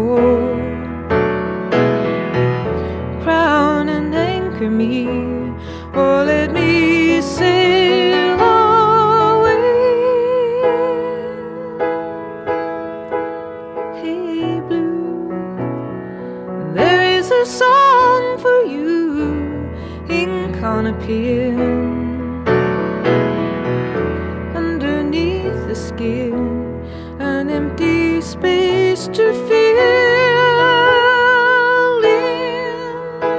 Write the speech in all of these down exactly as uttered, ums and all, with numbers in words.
shore. Crown and anchor me, or let me sail away. Hey blue, there is a song for you, ink on a pen, underneath the skin, an empty space to fill in.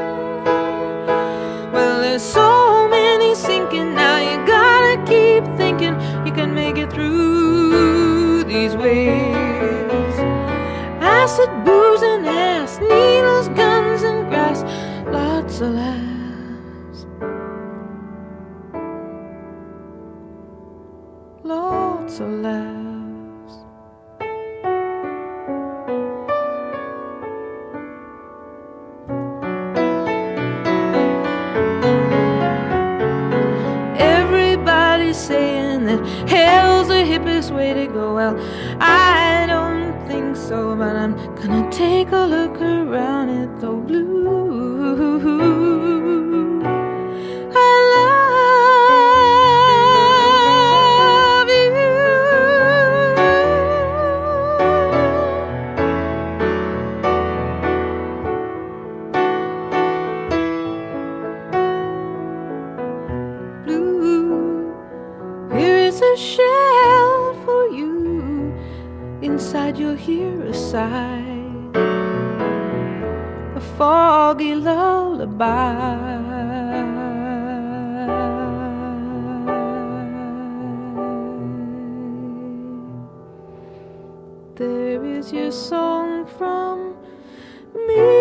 Well, there's so many sinking now, you gotta keep thinking you can make it through these waves. Acid, booze and ass, needles, guns and grass, lots of laughs, lots of laughs. Everybody's saying that hell's the hippest way to go. Well, I don't think so, but I'm gonna take a look around at the blue. I love you. Blue, here is a shell for you. Inside you'll hear a sigh, a foggy lullaby. There is your song from me.